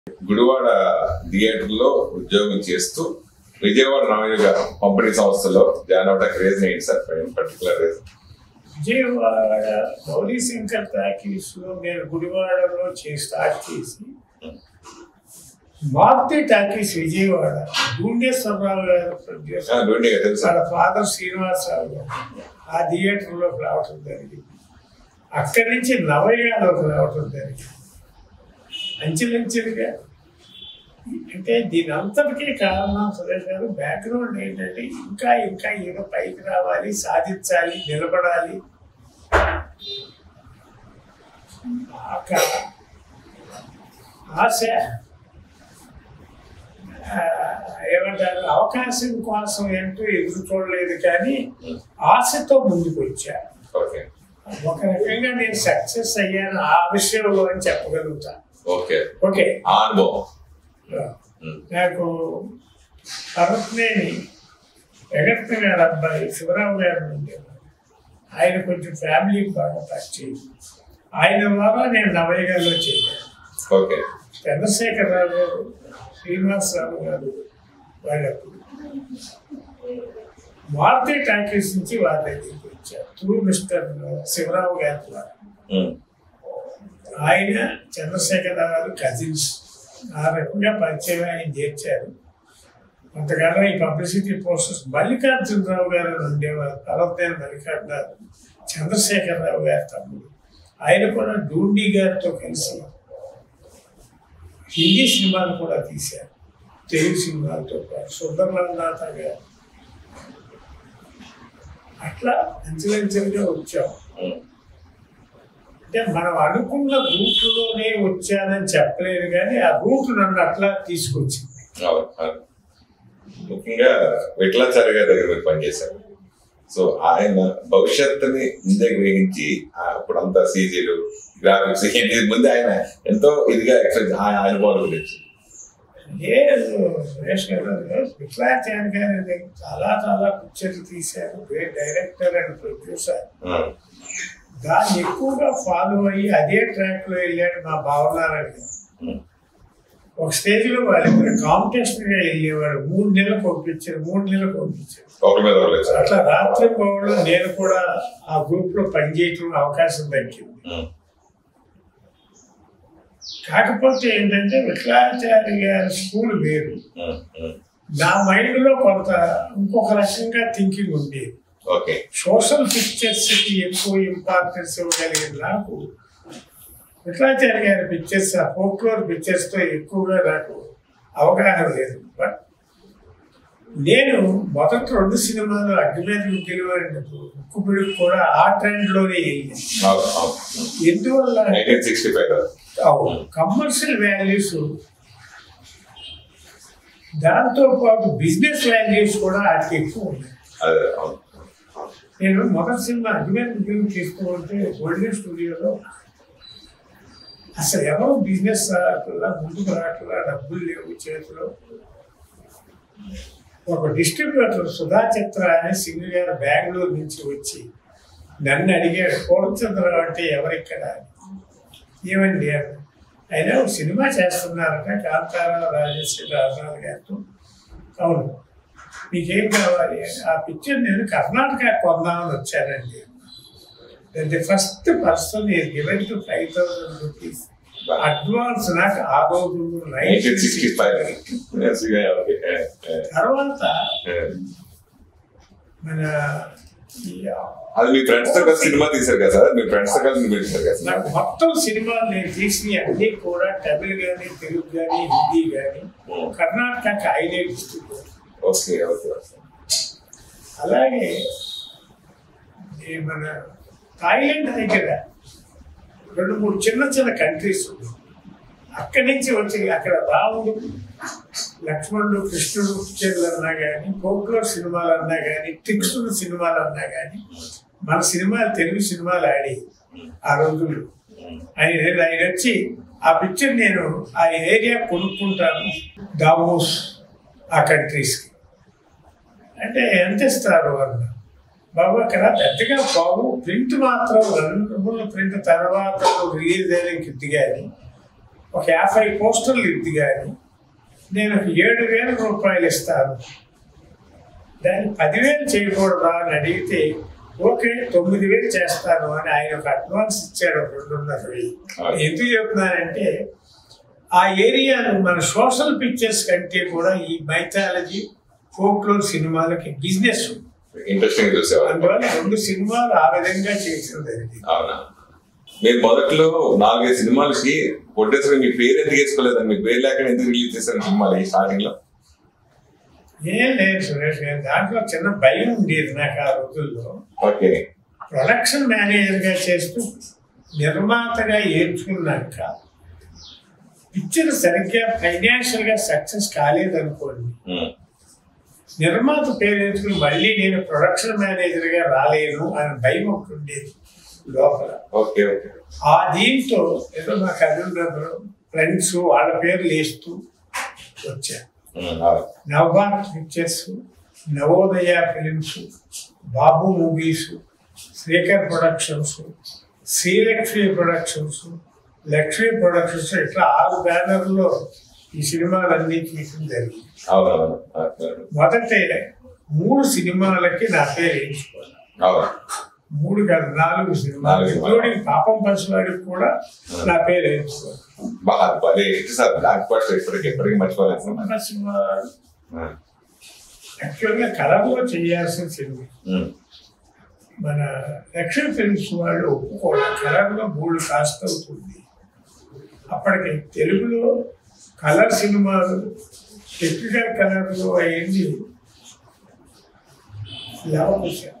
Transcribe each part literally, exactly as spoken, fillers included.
గుడివాడ థియేటర్లో ఉద్యోగం చేస్తూ విజయవాడ నవయుగ పంపిణీ సంస్థలో జాయిన్ అవడానికి రీజన్ ఏంటి sir? Particular reason Vijayawada Gauri Shankar talkies లో నేను గుడివాడలో చేసి స్టార్ట్ చేసి మారుతి టాకీస్ విజయవాడ డూండేశ్వరరావు గారు ప్రొడ్యూసర్ వాళ్ళ ఫాదర్ శ్రీనివాసరావు గారు ఆ థియేటర్లోకి రావటం జరిగింది. అక్కడి నుంచి నవయుగాలోకి రావటం జరిగింది. అంచెలంచెలుగా అంటే దీని అంతటికీ కారణం సురేష్ గారు బ్యాక్గ్రౌండ్ ఏంటంటే ఇంకా ఇంకా ఏదో పైకి రావాలి, సాధించాలి, నిలబడాలి, ఆశ ఏమంటారు అవకాశం కోసం ఏంటో ఎదురు చూడలేదు కానీ ఆశతో ముందుకు వచ్చా. ఒక రకంగా నేను సక్సెస్ అయ్యాను ఆ విషయంలో అని చెప్పగలుగుతాను. ఓకే ఓకే అనుభవం నాకు పర్వతనేని వెంకట గారు అబ్బాయి శివరావు గారు ఉండేవారు. ఆయన కొంచెం ఫ్యామిలీకి బాగా పరిచయం. ఆయన ద్వారా నేను నవయుగాలో చేశాను. ఓకే చంద్రశేఖరరావు గారు, శ్రీనివాసరావు గారు వాళ్ళప్పుడు మారుతి టాకీస్ నుంచి వాళ్ళ దగ్గరికి వచ్చారు త్రూ మిస్టర్ శివరావు గారి ద్వారా. ఆయన చంద్రశేఖరరావు గారు కజిన్స్ ఆ రకంగా పరిచయం ఆయన చేర్చారు. అంతకాలం ఈ పబ్లిసిటీ ప్రాసెస్ మల్లికార్జునరావు గారు ఉండేవారు. పర్వతనేని మల్లికార్జునరావు చంద్రశేఖరరావు గారి తమ్ముడు. ఆయన కూడా డూండి గారితో కలిసి హిందీ సినిమాలు కూడా తీశారు, తెలుగు సినిమాలతో పాటు సుందరనాథ గారు. అట్లా అంచెలంచెలుగా వచ్చాము. అంటే మనం అనుకున్న రూట్లోనే వచ్చానని చెప్పలేదు కానీ ఆ రూట్ నన్ను అట్లా తీసుకొచ్చింది. ముఖ్యంగా విఠలాచార్య గారి దగ్గర మీరు పనిచేశారు. సో ఆయన భవిష్యత్తుని ముందే గ్రహించి అప్పుడంతా సీజీలు గ్రాఫిక్స్ ముందు ఆయన ఎంతో ఇదిగా ఎక్స్ప్లెయిన్ ఆయన అనుభవాల గురించి. లేదు సురేష్ గారు, విఠలాచార్య గారి చాలా చాలా పిక్చర్లు తీశారు. Great director and producer. దాన్ని ఎక్కువగా ఫాలో అయ్యి అదే ట్రాక్ లో వెళ్ళాడు మా భావనారాయణ గారు. ఒక స్టేజ్ లో వాళ్ళు కాంపిటీషన్ గా వెళ్ళేవాడు. మూడు నెలలు పంపించారు మూడు నెలలు పంపించారు అట్లా రాత్రి పోవడం. నేను కూడా ఆ గ్రూప్ లో పనిచేయటం అవకాశం దక్కింది. కాకపోతే ఏంటంటే విఠలాచార్య గారి స్కూల్ వేరు, నా మైండ్ లో కొంత ఇంకొక రకంగా థింకింగ్ ఉండేది. సోషల్ పిక్చర్స్ కి ఎక్కువ ఇంపార్టెన్స్ ఇవ్వగలిగిన నాకు విఠలాచార్య గారి పిక్చర్స్, ఆ ఫోక్లోర్ పిక్చర్స్ తో ఎక్కువగా నాకు అవగాహన లేదు. బట్ నేను మొదటి రెండు సినిమాలు అగ్గిమీద గెలువైనప్పుడు ఉక్కుపిడికి కూడా ఆ ట్రెండ్ లోనే వెళ్ళింది. ఎందువల్ల కమర్షియల్ వాల్యూస్ దాంతో పాటు బిజినెస్ వాల్యూస్ కూడా వాటికి ఎక్కువ ఉన్నాయి. నేను మొదటి సినిమా అగ్గిమీద గెలువు తీసుకుంటే గోల్డెన్ స్టూడియోలో అసలు ఎవరు బిజినెస్ రావట్లా, ముందుకు రావట్లా, డబ్బులు లేవు చేతిలో. ఒక డిస్ట్రిబ్యూటర్ సుధా చిత్ర అనే సింగ్ గారు బెంగళూరు నుంచి వచ్చి నన్ను అడిగాడు, పూర్ణచంద్రరావు అంటే ఎవరిక్కడ? ఏమండి అని. అయినా ఒక సినిమా చేస్తున్నారట కాంతారావు రాజేశ్వరి రాజనాథ్ గారితో. అవును, మీకేం కావాలి అని. ఆ పిక్చర్ నేను కర్ణాటక కొందామని వచ్చానండి. The first person is given to five thousand rupees advance. నాకు ఆ రోజు తర్వాత మన నాకు మొత్తం సినిమాలు నేను తీసి అన్ని కూడా తమిళ్ కానీ తెలుగు కానీ హిందీ కానీ కర్ణాటకకి హైలైట్ ఇస్తుంది. అలాగే మన థాయిలాండ్ దగ్గర రెండు మూడు చిన్న చిన్న కంట్రీస్ ఉన్నాయి. అక్కడి నుంచి వచ్చి అక్కడ రాముడు, లక్ష్మణుడు, కృష్ణుడు పిక్చర్లు అన్నా కానీ, ఫోక్లోర్ సినిమాలు అన్నా కానీ, ట్రిక్స్డ్ సినిమాలు అన్నా కానీ మన సినిమాలు తెలుగు సినిమాలు ఆడి ఆ రోజుల్లో. ఆయన ఆయన వచ్చి ఆ పిక్చర్ నేను ఆ ఏరియా కొనుక్కుంటాను దావోస్ ఆ కంట్రీస్కి అంటే ఎంత ఇస్తారు అన్న. బాబు అక్కడ పెద్దగా బాబు ప్రింట్ మాత్రం రెండు ప్రింట్ తర్వాత రిలీజ్ అయ్యే కిట్ కానీ ఒక యాభై పోస్టర్లు ఇద్ది కానీ నేను ఒక ఏడు వేల రూపాయలు ఇస్తాను, దాన్ని పదివేలు చేయకూడదా అని అడిగితే ఓకే తొమ్మిది వేలు చేస్తాను అని ఆయన ఒక అడ్వాన్స్ ఇచ్చాడు రెండున్నర వెయ్యి. ఎందుకు చెప్తున్నానంటే ఆ ఏరియాను మన సోషల్ పిక్చర్స్ కంటే కూడా ఈ మైథాలజీ ఫోక్లోర్ సినిమాలకి బిజినెస్ ఇంట్రెస్టింగ్ చూసేవాళ్ళు. అందువల్ల రెండు సినిమాలు ఆ విధంగా చేసిన జరిగింది. అవునా, మీరు మొదట్లో నాలుగైదు సినిమాలకి కొట్టేసరి మీ పేరు ఎందుకు వేసుకోలేదని, మీ పేరు లేకుండా ఎందుకు రిలీజ్ చేశారు సినిమాలు స్టార్టింగ్ లో? ఏం లేదు సురేష్ గారు, దాంట్లో చిన్న భయం ఉండేది నాకు ఆ రోజుల్లో. ఓకే, ప్రొడక్షన్ మేనేజర్ గా చేస్తూ నిర్మాతగా ఏర్చుకున్నాక పిక్చర్ సరిగ్గా ఫైనాన్షియల్ గా సక్సెస్ కాలేదనుకోండి, నిర్మాత పేరు ఎంచుకుని మళ్ళీ నేను ప్రొడక్షన్ మేనేజర్ గా రాలేను అని భయం ఒకటి ఉండేది లోపల. ఓకే ఓకే, ఆ దీంతో ఏదో మా కజిన్ ఫ్రెండ్స్ వాళ్ళ పేర్లు వేస్తూ వచ్చారు. Navabharat pictures, Navodaya films, Babu movies, Srikar productions, Srilakshmi productions, Lakshmi productions, ఇట్లా ఆరు బ్యానర్లో ఈ సినిమాలన్నీ తీయడం జరిగింది. మొదట మూడు సినిమాలకి నా పేరు వేయించుకోవాలి. మూడు కాదు నాలుగు సినిమాలు ఇంక్లూడింగ్ పాపం పసివాడికి కూడా నా పేరు వేయించుకోవాలి. యాక్చువల్గా కళలో చేయాల్సిన సినిమా మన లక్ష్మీ ఫిల్మ్స్ వాళ్ళు ఒప్పుకోవడం, కలర్లో మూడు కాస్ట్ అవుతుంది. అప్పటికి తెలుగులో కలర్ సినిమాలు టెక్నికల్ కలర్లో అయింది లవకుశ.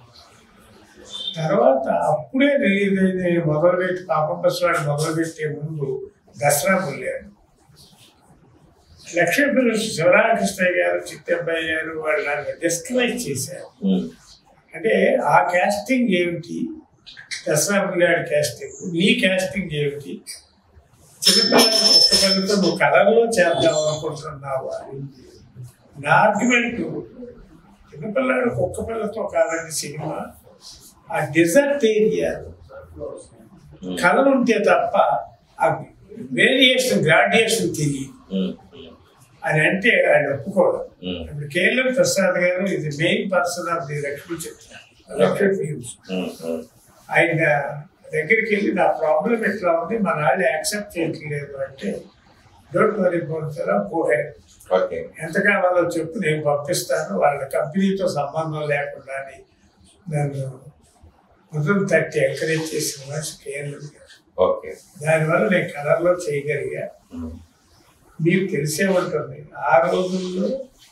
తర్వాత అప్పుడే రిలీజ్ అయింది మొదలుపెట్టి పాపం పసివాడు మొదలుపెట్టే ముందు దసరా పుల్లారు. లక్ష్మీ ఫిల్మ్స్ శివరామకృష్ణయ్య గారు, చిట్టబ్బాయి గారు వాళ్ళు నాకు డిస్కలైజ్ చేశారు. అంటే ఆ క్యాస్టింగ్ ఏమిటి, దసరా పుల్లాడి క్యాస్టింగ్, నీ క్యాస్టింగ్ ఏమిటి, చిన్నపిల్లలు ఒక్క పిల్లతో నువ్వు కళలో చేద్దాం అనుకుంటున్నావు అని. నా ఆర్గ్యుమెంట్, చిన్నపిల్లాడు ఒక్క పిల్లతో కాదండి సినిమా, ఆ డెజర్ట్ ఏరియా కళలు ఉంటే తప్ప ఆ వేరియేషన్ గ్రాడ్యుయేషన్ తెలియదు అని అంటే ఆయన ఒప్పుకోవడం. ఇప్పుడు కేఎల్ఎం ప్రసాద్ గారు ఇది main person of the Lakshmi Chitra Lakshmi films. ఆయన దగ్గరికి వెళ్ళి నా ప్రాబ్లం ఎట్లా ఉంది, మన వాళ్ళు యాక్సెప్ట్ చేయట్లేదు అంటే డోంట్ వరీ పోతారా పోహే, ఎంత కావాలో చెప్పు నేను పంపిస్తాను, వాళ్ళ కంపెనీతో సంబంధం లేకుండా నన్ను మొదలు తట్టి ఎంకరేజ్ చేసిన మనిషి కేఎల్ఎం గారు. దానివల్ల నేను కలర్లో చేయగలిగా. మీకు తెలిసే ఉంటుంది ఆ రోజుల్లో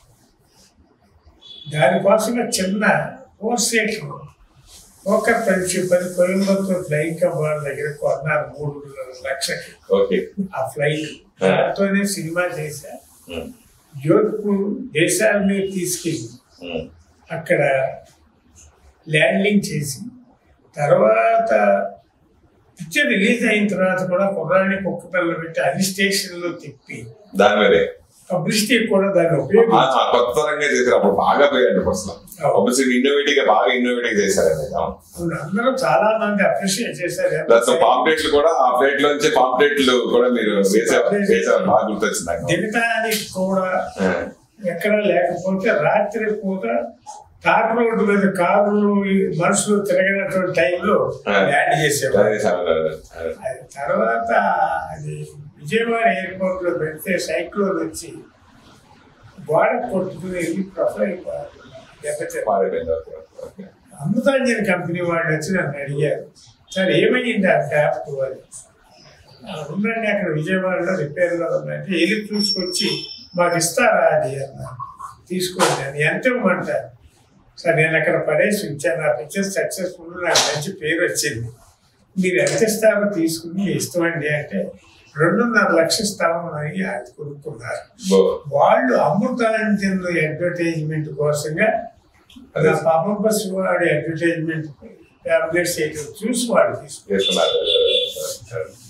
దానికోసమే చిన్న ఫోర్ సీట్ ఒక పది పది కోయంబత్తూర్ ఫ్లైట్ వాళ్ళ దగ్గర కొన్నారు మూడు లక్షలకి. ఆ ఫ్లైట్ దాంతోనే సినిమా చేశా. జోధ్పూర్ దేశాల మీద తీసుకెళ్ళి అక్కడ ల్యాండింగ్ చేసి తర్వాత పిక్చర్ రిలీజ్ అయిన తర్వాత కూడా కుర్రాన్ని కుక్క పిల్లలు పెట్టి అన్ని స్టేషన్లో తిప్పి దాని మీద పబ్లిసిటీ కూడా దాన్ని అందరూ చాలా మంది అప్రిషియేట్ చేశారు. దిగటానికి కూడా ఎక్కడ లేకపోతే రాత్రి పూట తార్ రోడ్డు మీద కార్లు మనుషులు తిరగనటువంటి టైంలో ల్యాండ్ చేసేవారు. తర్వాత అది విజయవాడ ఎయిర్పోర్ట్ లో పెడితే సైక్లోన్ వచ్చి గోడ కొట్టుకుని వెళ్ళి ప్రొఫైల్ దెబ్బతిన్నారు. అమృతాంజన్ కంపెనీ వాళ్ళు వచ్చి నన్ను అడిగారు, సార్ ఏమైంది ఆ ట్యాప్ అని. ఉండండి అక్కడ విజయవాడలో రిపేర్లో ఉందంటే వెళ్ళి చూసుకొచ్చి మాకు ఇస్తారా అది అన్నారు. తీసుకోండి అని. ఎంత ఇవ్వమంటారు సార్, నేను అక్కడ పడేసి ఇచ్చాను, నా పిక్చర్ సక్సెస్ఫుల్, నాకు మంచి పేరు వచ్చింది, మీరు ఎంత ఇస్తారో తీసుకుని ఇస్తామండి అంటే రెండున్నర లక్షలు ఇస్తామని అది కొనుక్కున్నారు. వాళ్ళు అమృతాంజన్ అడ్వర్టైజ్మెంట్ కోసంగా పాపం బస్ వాడి అడ్వర్టైజ్మెంట్ టాబ్లెట్స్ చూసి వాడు తీసుకున్నారు.